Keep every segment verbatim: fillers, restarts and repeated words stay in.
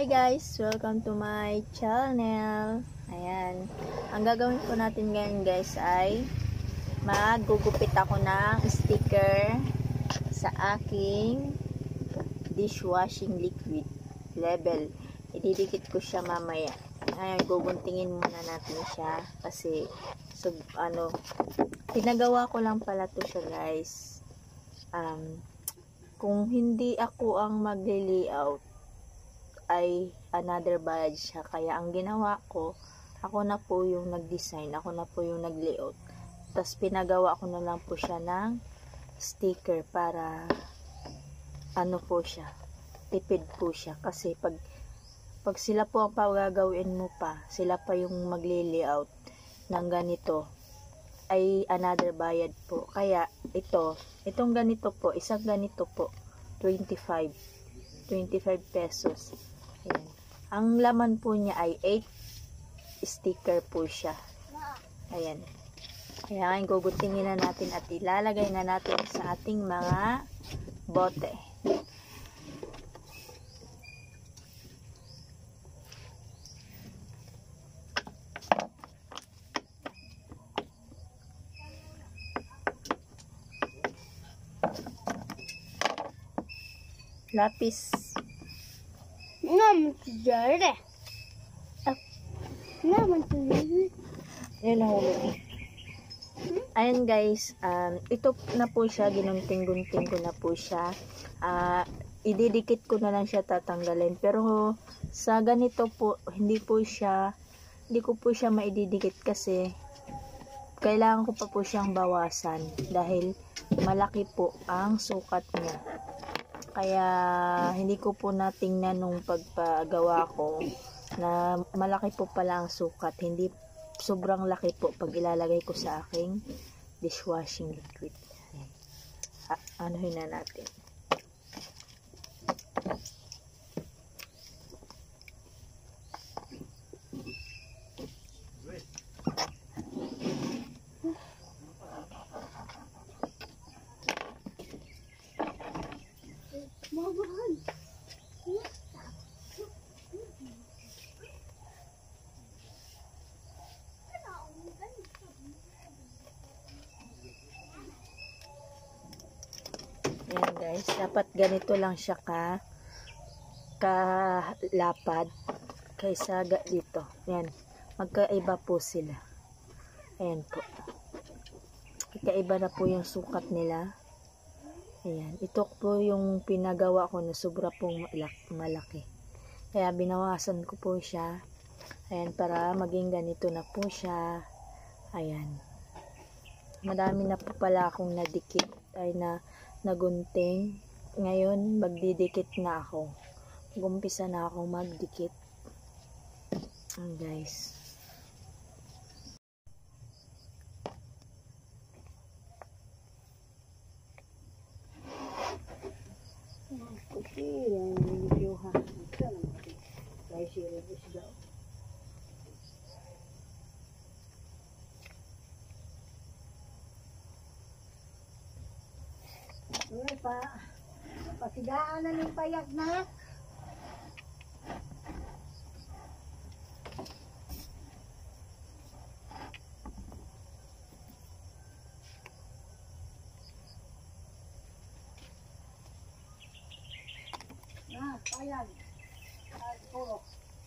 guys! Welcome to my channel. Ayan. Ang gagawin po natin ngayon guys ay maggugupit ako ng sticker sa aking dishwashing liquid level. Ididikit ko siya mamaya. Ayan, guguntingin muna natin siya kasi so, ano, pinagawa ko lang pala to siya guys. Um, kung hindi ako ang magli-layout ay another bayad siya, kaya ang ginawa ko, ako na po yung nag-design, ako na po yung nag-layout, tapos pinagawa ko na lang po siya ng sticker para ano po siya, tipid po siya, kasi pag pag sila po ang pagagawin mo pa, sila pa yung magli-layout ng ganito, ay another bayad po. Kaya ito, itong ganito po, isang ganito po, twenty-five pesos. Ayan. Ang laman po niya ay eight sticker po siya. Ayan. Kaya ngayon guguntingin na natin at ilalagay na natin sa ating mga bote. Lapis. Naman tijari. Naman tijari. Yan ang ulo. Ayan guys, um, ito na po siya, ginunting-gunting ko na po siya. Uh, ididikit ko na lang siya, tatanggalin. Pero sa ganito po, hindi po siya, hindi ko po siya maididikit kasi kailangan ko pa po siyang bawasan dahil malaki po ang sukat niya. Kaya hindi ko po natingnan nung pagpagawa ko na malaki po pala ang sukat. Hindi sobrang laki po pag ilalagay ko sa aking dishwashing liquid. Anuhin na natin. Ayan guys, dapat ganito lang siya ka kalapad kaysa dito. Ayan, magkaiba po sila. Ayan po. Magkaiba na po yung sukat nila. Ayan, ito po yung pinagawa ko na sobra pong malaki. Kaya binawasan ko po siya. Ayan, para maging ganito na po siya. Ayan. Madami na po pala akong nadikit ay na nagunting. Ngayon magdidikit na ako. Gumpisa na ako magdikit. Ayan guys. Uy pa, pasigaan na ng payag na. Ah, payag. Ah, puro.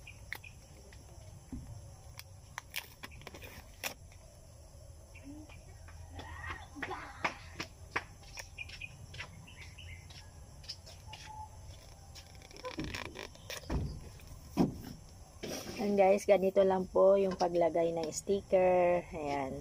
Ayan guys, ganito lang po yung paglagay ng sticker. Ayan.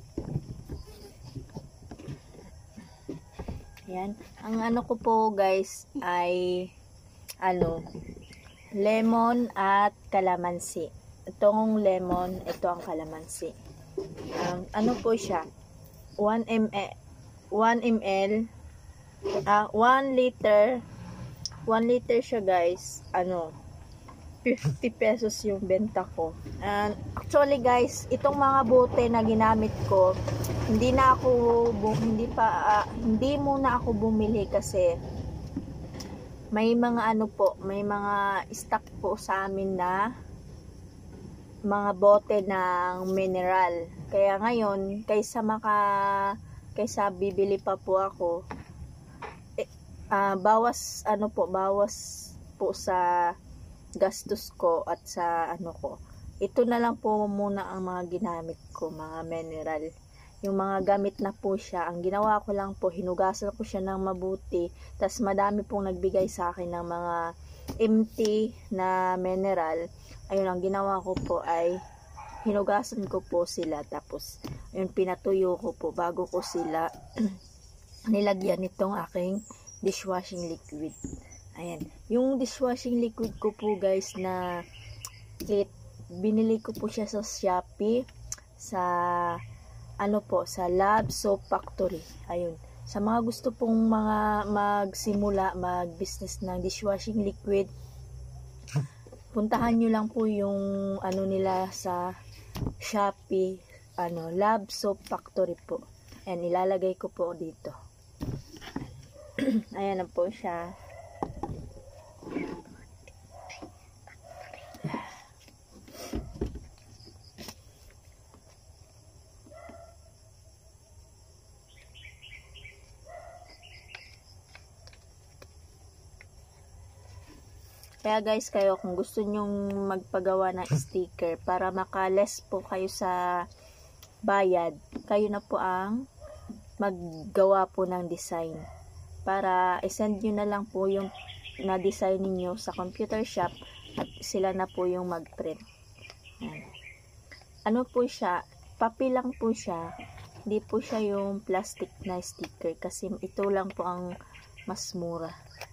Ayan. Ang ano ko po guys ay ano, lemon at kalamansi. Itong lemon, ito ang kalamansi. Um, ano po siya? one milliliter, ah, one liter, one liter siya guys. Ano, fifty pesos yung benta ko. And actually guys, itong mga bote na ginamit ko, hindi na ako hindi pa uh, hindi muna ako bumili kasi may mga ano po, may mga stock po sa amin na mga bote ng mineral. Kaya ngayon, kaysa maka kaysa bibili pa po ako, eh, uh, bawas ano po, bawas po sa gastos ko at sa ano ko. Ito na lang po muna ang mga ginamit ko, mga mineral. Yung mga gamit na po siya, ang ginawa ko lang po, hinugasan ko siya ng mabuti. Tas madami pong nagbigay sa akin ng mga empty na mineral. Ayun, ang ginawa ko po ay hinugasan ko po sila. Tapos, ayun, pinatuyo ko po bago ko sila nilagyan nitong aking dishwashing liquid. Ayan. Yung dishwashing liquid ko po guys na kit, binili ko po siya sa Shopee, sa ano po, sa Love Soap Factory. Ayun. Sa mga gusto pong mga magsimula, mag-business ng dishwashing liquid, puntahan nyo lang po yung ano nila sa Shopee, ano, Love Soap Factory po. Ayan, ilalagay ko po dito. Ayan na po siya. Kaya guys, kayo kung gusto nyong magpagawa ng sticker para maka-less po kayo sa bayad, kayo na po ang maggawa po ng design. Para isend nyo na lang po yung na-design ninyo sa computer shop at sila na po yung mag-print. Ano po siya? Papel lang po siya. Hindi po siya yung plastic na sticker kasi ito lang po ang mas mura.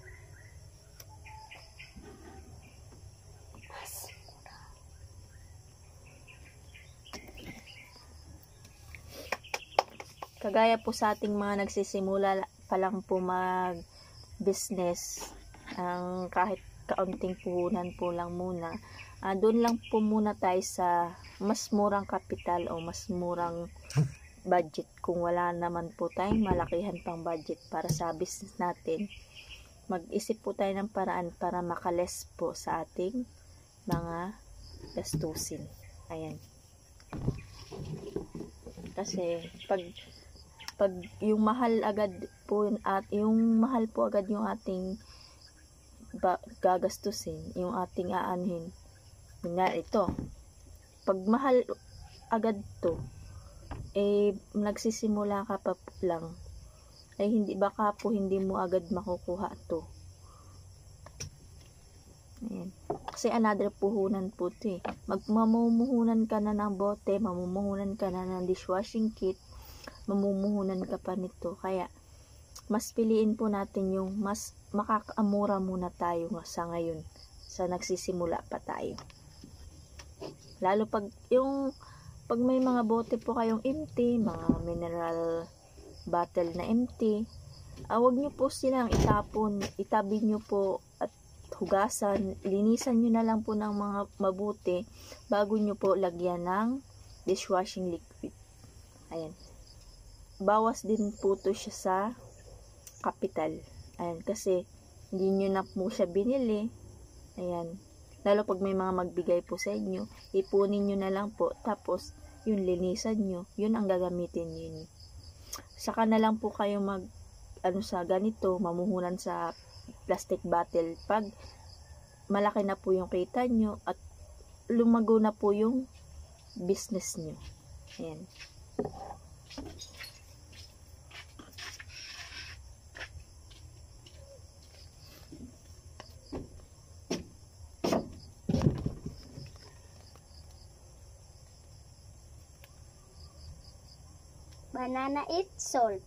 Kagaya po sa ating mga nagsisimula pa lang po mag business, ang kahit kaunting puhunan po lang muna, uh, doon lang po muna tayo sa mas murang kapital o mas murang budget. Kung wala naman po tayong malakihan pang budget para sa business natin, mag-isip po tayo ng paraan para makales po sa ating mga gastusin. Ayan. Kasi pag pag yung mahal agad po at yung mahal po agad yung ating ba, gagastusin, yung ating aanhin. Nga ito. Pag mahal agad to, eh nagsisimula ka pa lang, ay hindi baka po hindi mo agad makukuha to. Ayan. Kasi another puhunan po ito eh. Magmamumuhunan ka na ng bote, mamumuhunan ka na ng dishwashing kit, mamumuhunan ka pa nito. Kaya mas piliin po natin yung mas makakamura muna tayo sa ngayon, sa nagsisimula pa tayo. Lalo pag yung pag may mga bote po kayong empty, mga mineral bottle na empty, ah, wag nyo po silang itapon, itabi nyo po at hugasan, linisan nyo na lang po ng mga mabuti bago nyo po lagyan ng dishwashing liquid. Ayan. Bawas din po to siya sa kapital. Ayan, kasi hindi nyo na po siya binili. Ayan. Lalo pag may mga magbigay po sa inyo, ipunin nyo na lang po. Tapos, yun, linisan nyo. Yun ang gagamitin nyo. Saka na lang po kayo mag, ano sa ganito, mamuhunan sa plastic bottle. Pag malaki na po yung kita nyo at lumago na po yung business nyo. Ayan. Banana eat salt.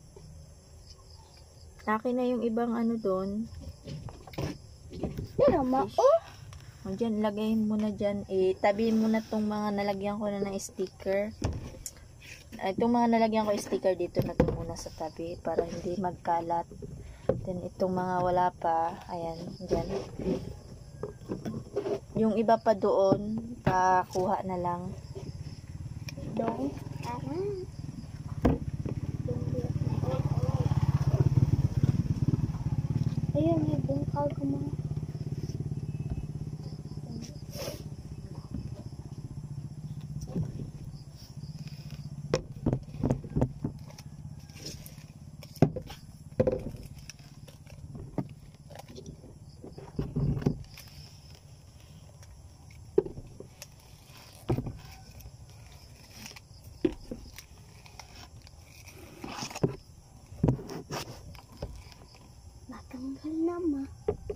Akin na yung ibang ano doon. Pero ma, oh. O dyan, lagay mo na dyan. Eh, tabihin mo na itong mga nalagyan ko na ng sticker. Itong mga nalagyan ko sticker dito na ito muna sa tabi para hindi magkalat. Then, itong mga wala pa, ayan, dyan. Yung iba pa doon, pakuha na lang. Dong. Ah. Ayun, yung ka ako mo. Natanggal na ma.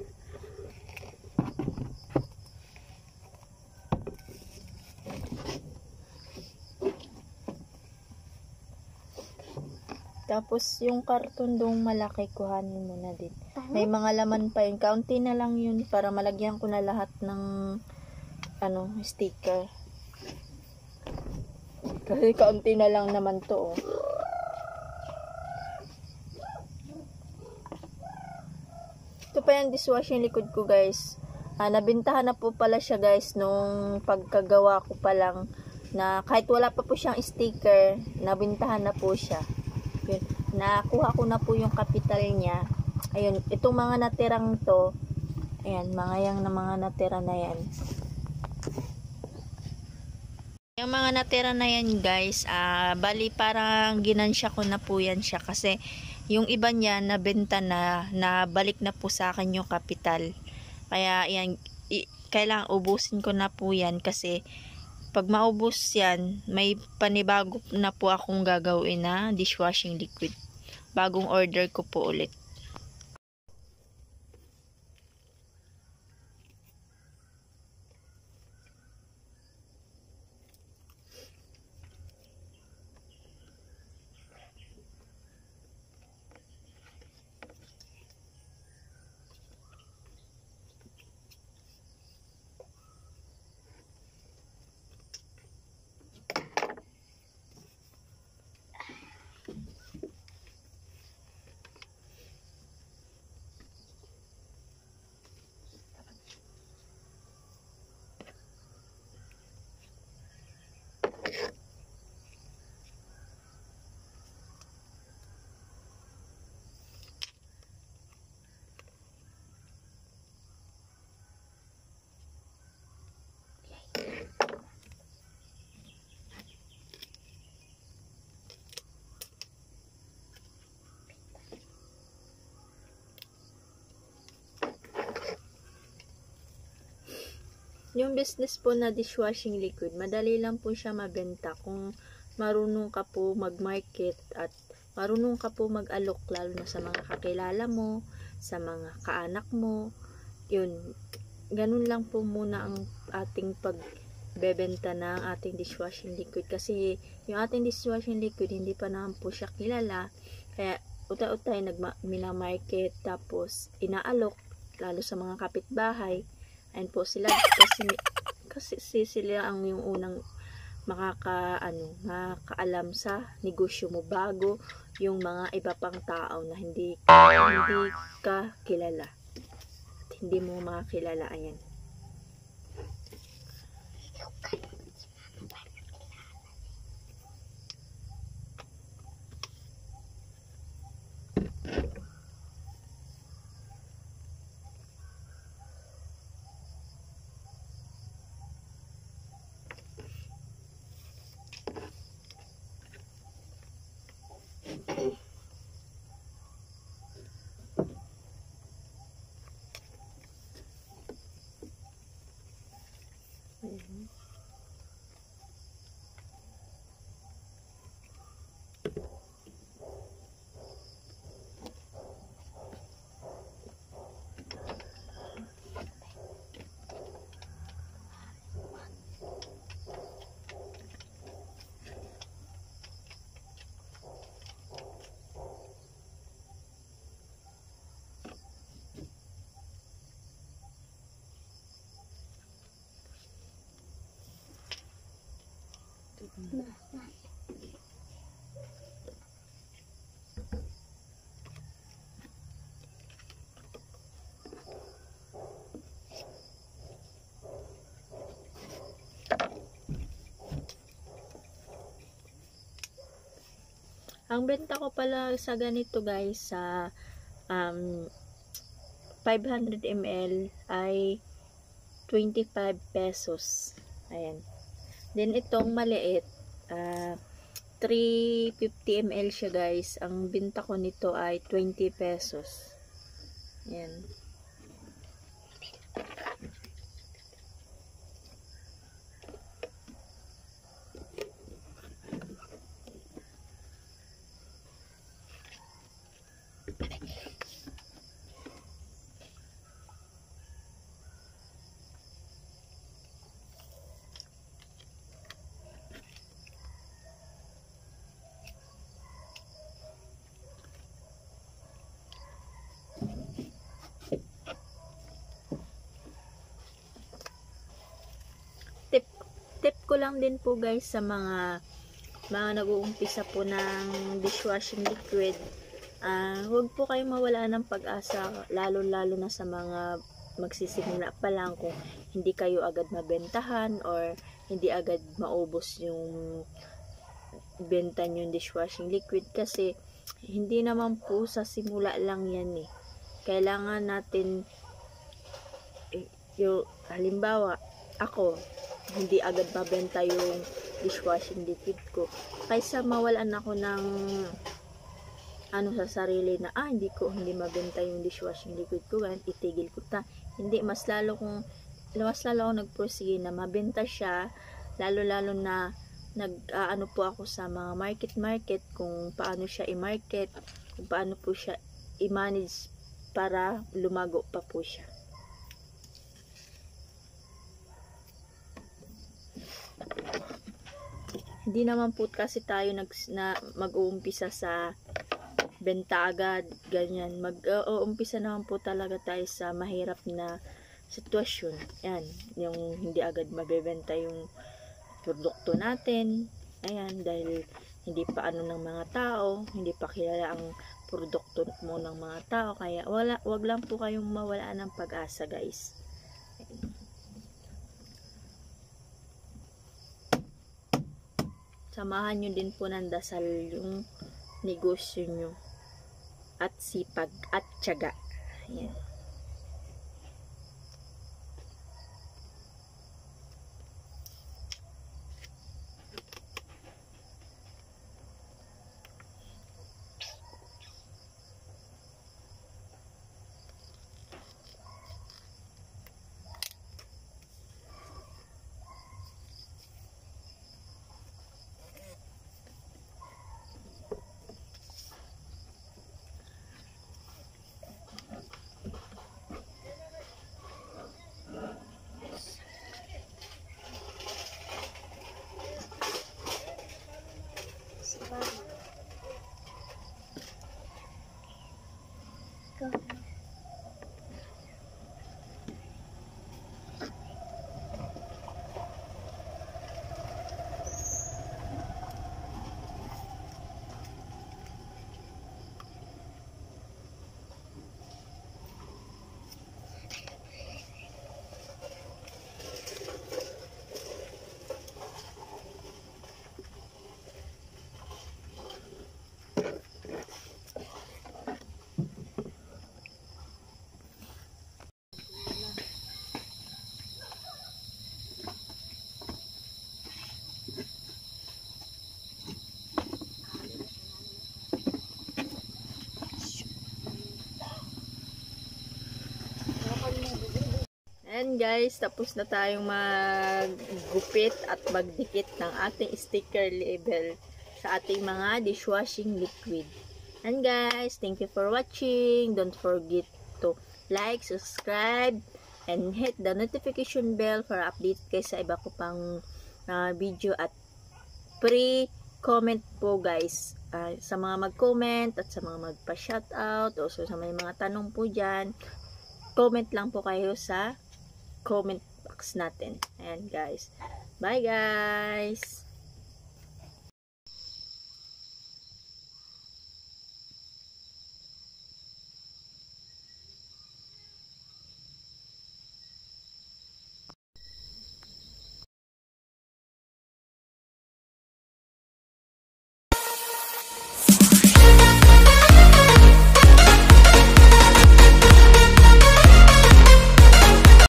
Tapos, yung karton dong malaki, kuhanin mo na din. May mga laman pa yun. Kaunti na lang yun para malagyan ko na lahat ng ano, sticker. Kasi kaunti na lang naman to, oh. Ito pa yung dishwashing liquid ko, guys. Ah, nabintahan na po pala siya, guys, nung pagkagawa ko pa lang, na kahit wala pa po siyang sticker, nabintahan na po siya. Yun. Nakuha ko na po yung kapital niya. Ayun, itong mga natirang to, ayan, mga yang na mga natira na yan. Yung mga natira na yan, guys, ah, bali parang ginansya ko na po yan siya kasi yung iba niya nabenta na, nabalik na po sa akin yung kapital. Kaya yan, i- kailangan ubusin ko na po yan kasi pag maubos yan, may panibago na po akong gagawin na dishwashing liquid. Bagong order ko po ulit. Yung business po na dishwashing liquid, madali lang po siya mabenta kung marunong ka po mag-market at marunong ka po mag-alok, lalo na sa mga kakilala mo, sa mga kaanak mo. Yun, ganun lang po muna ang ating pagbebenta ng ating dishwashing liquid. Kasi yung ating dishwashing liquid, hindi pa naman po siya kilala. Kaya uta-utay nag-mina-market, tapos inaalok, lalo sa mga kapitbahay. Ayun po sila, kasi, kasi sila ang yung unang makaka, ano, makakaalam sa negosyo mo bago yung mga iba pang tao na hindi, hindi ka kilala. At hindi mo makakilala. Ayan. Ayan. Ang benta ko pala sa ganito, guys, sa um, five hundred milliliters ay twenty-five pesos. Ayan. Then itong maliit, uh, three hundred fifty milliliters siya guys. Ang binta ko nito ay twenty pesos. Ayan. Tip, tip ko lang din po guys sa mga mga nag-uumpisa po ng dishwashing liquid. Uh, huwag po kayong mawala ng pag-asa, lalo-lalo na sa mga magsisimula pa lang, kung hindi kayo agad mabentahan or hindi agad maubos yung benta nyo yung dishwashing liquid, kasi hindi naman po sa simula lang yan eh. Kailangan natin eh, yung halimbawa ako, hindi agad mabenta yung dishwashing liquid ko, kaysa mawalan ako ng ano sa sarili na ah hindi ko hindi mabenta yung dishwashing liquid ko, ganun, itigil ko ta. Hindi, mas lalo kung mas lalo ako nagpursige na mabenta siya, lalo lalo na nag uh, ano po ako sa mga market market kung paano siya i-market, kung paano po siya i-manage para lumago pa po siya. Hindi naman po kasi tayo nag, na mag-uumpisa sa benta agad, ganyan. Mag-uumpisa naman po talaga tayo sa mahirap na sitwasyon. Yan, yung hindi agad mabebenta yung produkto natin. Ayan, dahil hindi pa ano ng mga tao, hindi pa kilala ang produkto mo ng mga tao. Kaya wala, wag lang po kayong mawala ng pag-asa guys. Samahan nyo din po ng dasal yung negosyo nyo at sipag at tiyaga. Ayan. And guys, tapos na tayong maggupit at magdikit ng ating sticker label sa ating mga dishwashing liquid. And guys, thank you for watching. Don't forget to like, subscribe, and hit the notification bell for update kayo sa iba ko pang uh, video, at pre-comment po guys. Uh, sa mga mag-comment at sa mga magpa-shoutout, also sa may mga tanong po dyan, comment lang po kayo sa comment box natin. Ayan guys. Bye guys!